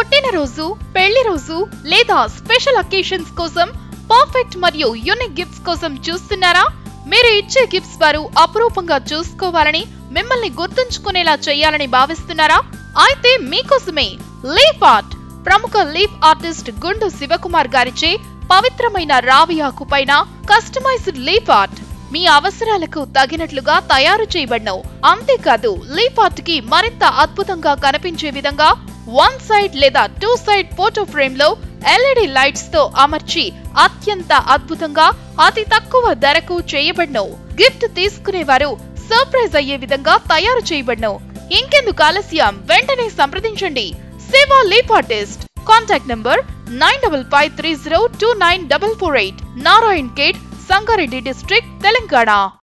పుట్టినరోజు, పెళ్లి రోజు లేదా స్పెషల్ అకేషన్స్ కోసం పర్ఫెక్ట్ మరియు యూనిక్ గిఫ్ట్స్ కోసం చూస్తున్నారా? మీరు ఇచ్చే గిఫ్ట్స్ వారు అపురూపంగా చూసుకోవాలని, మిమ్మల్ని గుర్తుంచుకునేలా చేయాలని భావిస్తున్నారా? అయితే మీకోసమే లీఫ్ ఆర్ట్ ప్రముఖ లీఫ్ ఆర్టిస్ట్ గుండు శివకుమార్ గారిచే పవిత్రమైన రావి ఆకు పైన కస్టమైజ్డ్ లీఫ్ ఆర్ట్ మీ అవసరాలకు తగినట్లుగా తయారు చేయబడిన. అంతేకాదు లీఫ్ ఆర్ట్ కి మరింత అద్భుతంగా కనిపించే విధంగా 1 సైడ్ లేదా 2 సైడ్ ఫోటో ఫ్రేమ్ లో LED లైట్స్ తో అమర్చి అత్యంత అద్భుతంగా అతి తక్కువ ధరకు చేయబడిన. గిఫ్ట్ తీసుకునేవారు సర్ప్రైజ్ అయ్యే విధంగా తయారు చేయబడిన. ఇంకెందుకు ఆలస్యం, వెంటనే సంప్రదించండి. Shiva leaf artist. Contact number 9553029448, Narayankhed, Sangareddy district, Telangana.